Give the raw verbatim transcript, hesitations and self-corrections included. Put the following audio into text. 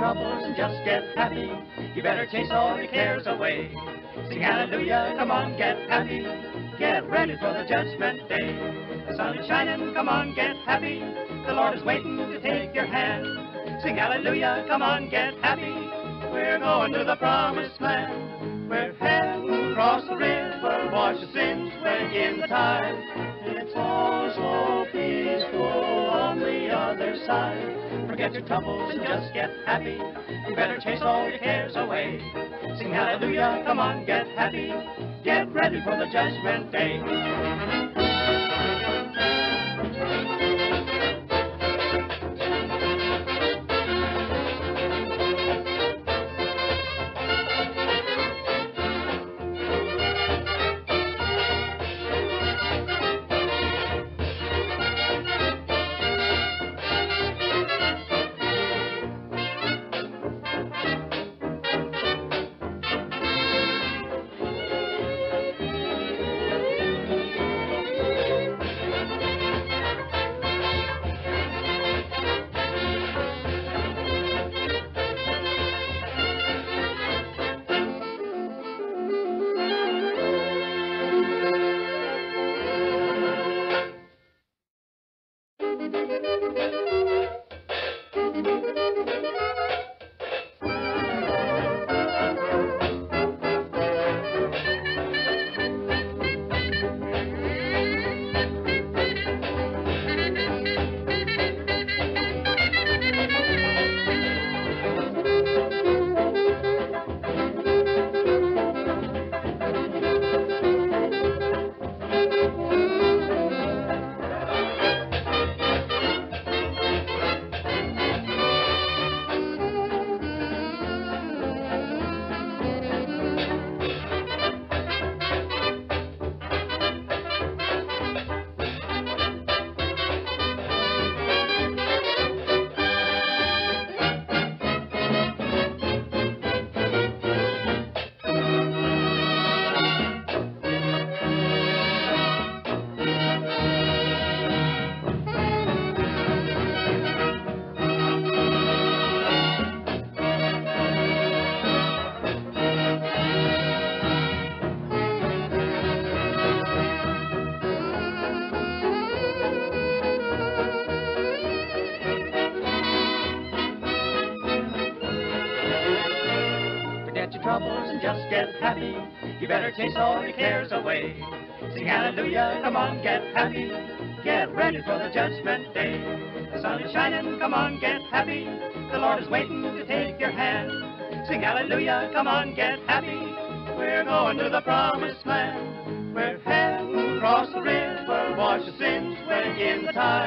troubles and just get happy. You better chase all your cares away. Sing hallelujah, come on, get happy. Get ready for the judgment day. The sun is shining, come on, get happy. The Lord is waiting to take your hand. Sing hallelujah, come on, get happy. We're going to the promised land. We're heading across the river, wash the sins way in the tide. It's all so peaceful on the other side. Forget your troubles and just get happy. You better chase all your cares away. Sing hallelujah, come on, get happy. Get ready for the judgment day. Your troubles and just get happy. You better chase all your cares away. Sing hallelujah, come on, get happy. Get ready for the judgment day. The sun is shining, come on, get happy. The Lord is waiting to take your hand. Sing hallelujah, come on, get happy. We're going to the promised land. We're heading across the river, wash the sins way in the tide.